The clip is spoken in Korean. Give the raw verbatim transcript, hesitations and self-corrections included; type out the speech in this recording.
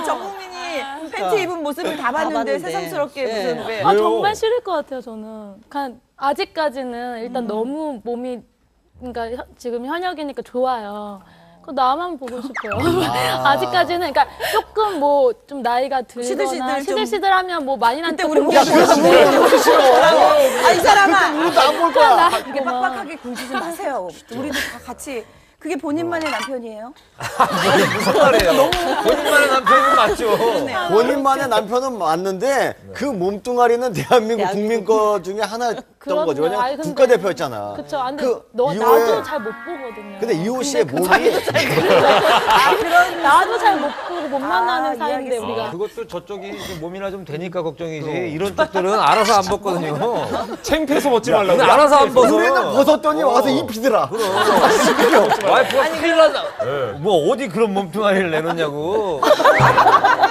전 국민이 팬티 입은 모습을 다 봤는데, 봤는데. 새삼스럽게 네. 무슨 왜? 아 정말 싫을 것 같아요 저는. 그냥 아직까지는 일단 음. 너무 몸이 그러니까 혀, 지금 현역이니까 좋아요. 그 나만 보고 싶어요. 아. 아직까지는 그러니까 조금 뭐 좀 나이가 들거나 시들시들 시들시들하면 뭐 많이 난데 우리 공부 야, 보는데 싫어. 아, 이 사람아. 우리도 안 볼 거야. 이렇게 빡빡하게 굴지 좀 마세요. 우리도 다 같이. 그게 본인만의 남편이에요? 무슨 말이에요? 본인만의 남편은 맞죠. 본인만의 남편은 맞는데 그 몸뚱아리는 대한민국 국민 거 중에 하나였던 그럼요. 거죠. 왜냐면 아이, 근데- 국가대표였잖아. 그쵸. 아, 근데 그 너, 이후에- 나도 잘 못 보거든요. 근데 이호 씨의 근데 그 몸이 아, 그런 나도 잘 못 보고 못 만나는 아, 사이인데 이해하겠어. 우리가. 아, 그것도 저쪽이 좀 몸이나 좀 되니까 걱정이지. 이런 쪽들은 알아서 안 벗거든요. 창피해서 벗지 말라고. 근데 알아서 안 벗어. 우리는 벗었더니 와서 입히더라. 와이프가 큰일 난다. 뭐 어디 그런 몸뚱아리를 내놓냐고.